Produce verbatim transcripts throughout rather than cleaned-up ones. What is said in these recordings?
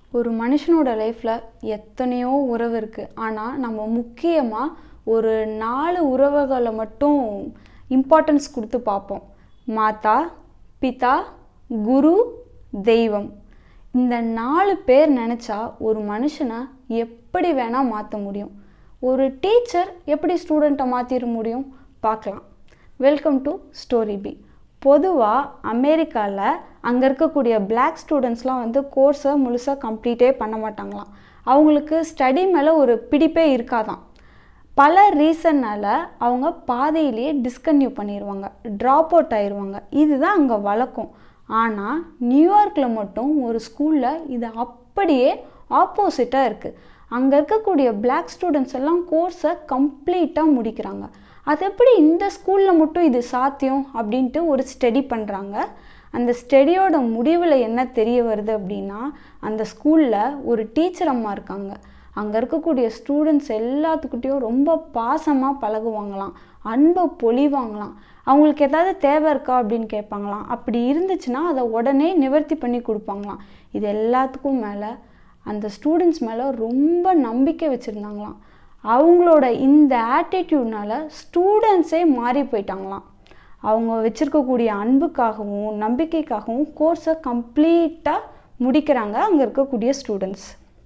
ஒரு மனுஷனோட லைஃப்ல எத்தனையோ உறவு இருக்கு. ஆனா நம்ம முக்கியமா ஒரு நாலு உறவுகளை மட்டும் இம்பார்ட்டன்ஸ் கொடுத்து பார்ப்போம். மாதா, பிதா, குரு, தெய்வம். இந்த நாலு பேர் நினைச்சா ஒரு மனுஷனை எப்படி வேணா மாற்ற முடியும். ஒரு டீச்சர் எப்படி ஸ்டூடெண்ட்டை மாற்றிட முடியும் பார்க்கலாம். Welcome to StoryB. பொதுவாக அமெரிக்காவில் அங்கே இருக்கக்கூடிய பிளாக் ஸ்டூடெண்ட்ஸ்லாம் வந்து கோர்ஸை முழுசாக கம்ப்ளீட்டே பண்ண மாட்டாங்களாம். அவங்களுக்கு ஸ்டடி மேலே ஒரு பிடிப்பே இருக்காதான். பல ரீசன்னால் அவங்க பாதையிலேயே டிஸ்கன்டினியூ பண்ணிடுவாங்க, ட்ராப் அவுட் ஆயிடுவாங்க. இதுதான் அங்கே வழக்கம். ஆனால் நியூயார்க்கில் மட்டும் ஒரு ஸ்கூலில் இது அப்படியே ஆப்போசிட்டாக இருக்குது. அங்கே இருக்கக்கூடிய பிளாக் ஸ்டூடெண்ட்ஸ் எல்லாம் கோர்ஸை கம்ப்ளீட்டாக முடிக்கிறாங்க. அது எப்படி இந்த ஸ்கூலில் மட்டும் இது சாத்தியம் அப்படின்ட்டு ஒரு ஸ்டடி பண்ணுறாங்க. அந்த ஸ்டடியோட முடிவில் என்ன தெரிய வருது அப்படின்னா, அந்த ஸ்கூலில் ஒரு டீச்சர் அம்மா இருக்காங்க. அங்கே இருக்கக்கூடிய ஸ்டூடெண்ட்ஸ் எல்லாத்துக்கிட்டையும் ரொம்ப பாசமாக பழகுவாங்களாம், அன்பை பொழிவாங்களாம். அவங்களுக்கு ஏதாவது தேவை இருக்கா அப்படின்னு கேட்பாங்களாம். அப்படி இருந்துச்சுன்னா அதை உடனே நிவர்த்தி பண்ணி கொடுப்பாங்களாம். இது எல்லாத்துக்கும் மேலே அந்த ஸ்டூடெண்ட்ஸ் மேலே ரொம்ப நம்பிக்கை வச்சுருந்தாங்களாம். அவங்களோட இந்த ஆட்டிடியூட்னால ஸ்டூடெண்ட்ஸே மாறி போயிட்டாங்களாம். அவங்க வச்சுருக்கக்கூடிய அன்புக்காகவும் நம்பிக்கைக்காகவும் கோர்ஸை கம்ப்ளீட்டாக முடிக்கிறாங்க அங்கே இருக்கக்கூடிய ஸ்டூடெண்ட்ஸ்.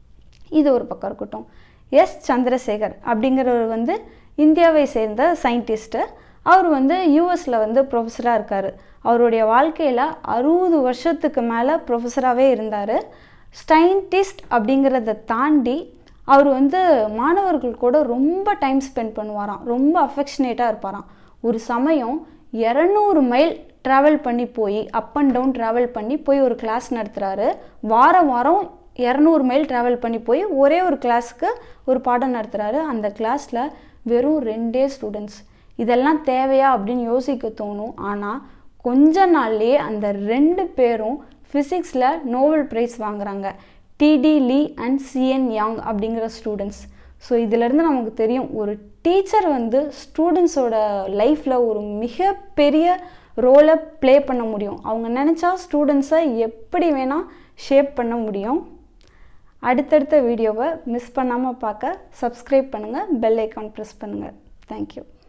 இது ஒரு பக்கம் இருக்கட்டும். எஸ் சந்திரசேகர் அப்படிங்கிறவர் வந்து இந்தியாவை சேர்ந்த சயின்டிஸ்ட்டு. அவர் வந்து யூஎஸில் வந்து ப்ரொஃபஸராக இருக்கார். அவருடைய வாழ்க்கையில் அறுபது வருஷத்துக்கு மேலே ப்ரொஃபஸராகவே இருந்தார். சயின்டிஸ்ட் அப்படிங்கிறத தாண்டி அவர் வந்து மாணவர்கள் கூட ரொம்ப டைம் ஸ்பெண்ட் பண்ணுவாராம், ரொம்ப அஃபெக்ஷனேட்டாக இருப்பாராம். ஒரு சமயம் இரநூறு மைல் ட்ராவல் பண்ணி போய் அப் அண்ட் டவுன் ட்ராவல் பண்ணி போய் ஒரு கிளாஸ் நடத்துகிறாரு. வாரம் வாரம் இரநூறு மைல் ட்ராவல் பண்ணி போய் ஒரே ஒரு கிளாஸுக்கு ஒரு பாடம் நடத்துகிறாரு. அந்த கிளாஸில் வெறும் ரெண்டே ஸ்டூடெண்ட்ஸ். இதெல்லாம் தேவையா அப்படின்னு யோசிக்க தோணும். ஆனால் கொஞ்ச நாள்லேயே அந்த ரெண்டு பேரும் ஃபிசிக்ஸில் நோபல் ப்ரைஸ் வாங்குகிறாங்க. T D Lee and C N Yang அப்படிங்கிற ஸ்டூடெண்ட்ஸ். ஸோ இதிலேருந்து நமக்கு தெரியும், ஒரு டீச்சர் வந்து ஸ்டூடெண்ட்ஸோட லைஃப்பில் ஒரு மிகப்பெரிய ரோலை ப்ளே பண்ண முடியும். அவங்க நினச்சா ஸ்டூடெண்ட்ஸை எப்படி வேணால் ஷேப் பண்ண முடியும். அடுத்தடுத்த வீடியோவை மிஸ் பண்ணாமல் பார்க்க சப்ஸ்கிரைப் பண்ணுங்கள், பெல் ஐக்கான் ப்ரெஸ் பண்ணுங்கள். தேங்க்யூ.